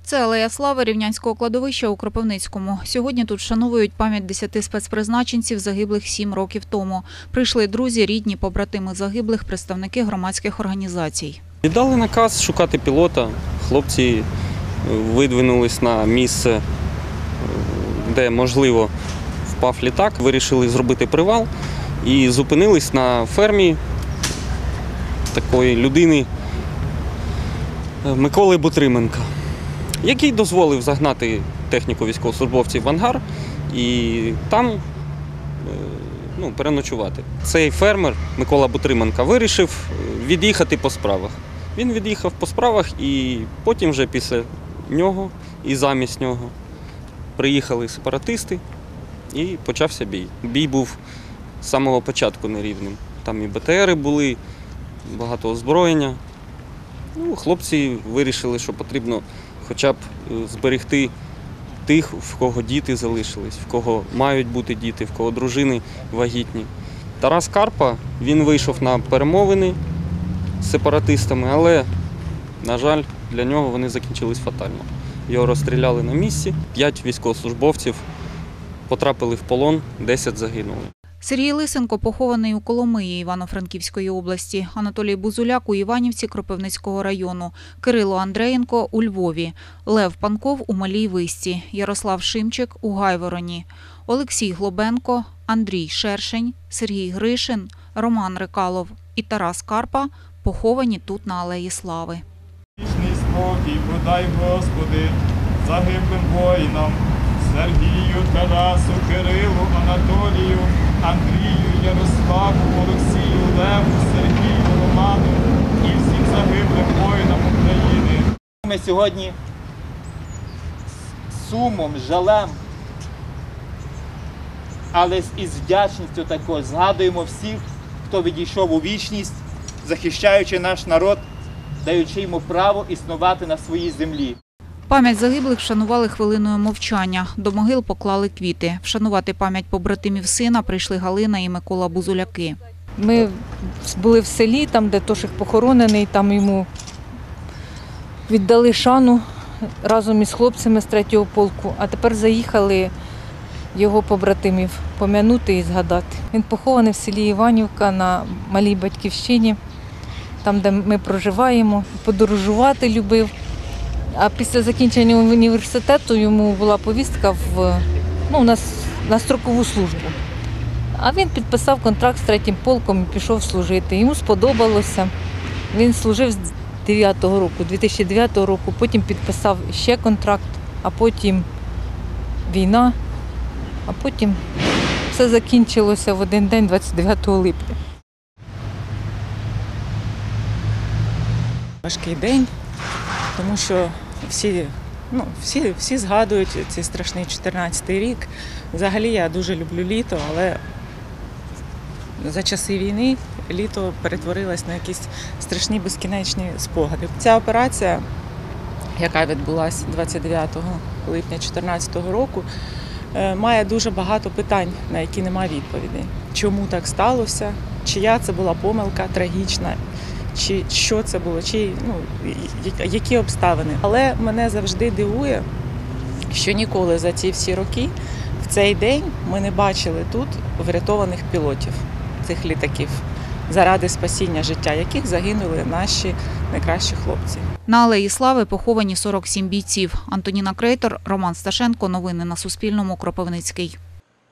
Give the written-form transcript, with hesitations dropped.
Це алея слави Рівнянського кладовища у Кропивницькому. Сьогодні тут вшановують пам'ять 10 спецпризначенців, загиблих 7 років тому. Прийшли друзі, рідні, побратими загиблих, представники громадських організацій. Віддали наказ шукати пілота. Хлопці видвинулись на місце, де, можливо, впав літак. Вирішили зробити привал і зупинились на фермі такої людини Миколи Бутрименка, який дозволив загнати техніку військовослужбовців в ангар і там переночувати. Цей фермер Микола Бутрименка вирішив від'їхати по справах. Він від'їхав по справах і потім вже після нього і замість нього приїхали сепаратисти і почався бій. Бій був з самого початку нерівним. Там і БТРи були, багато озброєння. Хлопці вирішили, що потрібно хоча б зберегти тих, в кого діти залишились, в кого мають бути діти, в кого дружини вагітні. Тарас Карпа, він вийшов на перемовини з сепаратистами, але, на жаль, для нього вони закінчились фатально. Його розстріляли на місці, 5 військовослужбовців потрапили в полон, 10 загинули. Сергій Лисенко похований у Коломиї Івано-Франківської області, Анатолій Бузуляк у Іванівці Кропивницького району, Кирило Андрієнко у Львові, Лев Панков у Малій Висці, Ярослав Шимчик у Гайвороні, Олексій Глобенко, Андрій Шершень, Сергій Гришин, Роман Рикалов і Тарас Карпа поховані тут на Алеї Слави. Вічний спокій подай, Господи, загиблим воїнам, Сергію, Тарасу, Кирилу, Анатолію, Андрію, Ярославу, Олексію, Леву, Сергію, Роману і всім загиблим воїнам України. Ми сьогодні з сумом, жалем, але із вдячністю також згадуємо всіх, хто відійшов у вічність, захищаючи наш народ, даючи йому право існувати на своїй землі. Пам'ять загиблих вшанували хвилиною мовчання. До могил поклали квіти. Вшанувати пам'ять побратимів сина прийшли Галина і Микола Бузуляки. Ми були в селі, там, де Тошик похоронений, там йому віддали шану разом із хлопцями з 3-го полку, а тепер заїхали його побратимів пом'янути і згадати. Він похований в селі Іванівка на малій батьківщині, там, де ми проживаємо, подорожувати любив. А після закінчення університету йому була повістка на строкову службу. А він підписав контракт з 3-м полком і пішов служити. Йому сподобалося. Він служив з 2009 року, потім підписав ще контракт, а потім війна, а потім все закінчилося в один день, 29 липня. Важкий день, тому що всі згадують цей страшний 14-й рік. Взагалі я дуже люблю літо, але за часи війни літо перетворилось на якісь страшні безкінечні спогади. Ця операція, яка відбулася 29 липня 2014 року, має дуже багато питань, на які немає відповідей. Чому так сталося, чия це була помилка трагічна, чи що це було, які обставини. Але мене завжди дивує, що ніколи за ці всі роки в цей день ми не бачили тут врятованих пілотів цих літаків заради спасіння життя, яких загинули наші найкращі хлопці. На Алеї Слави поховані 47 бійців. Антоніна Крейтор, Роман Сташенко. Новини на Суспільному. Кропивницький.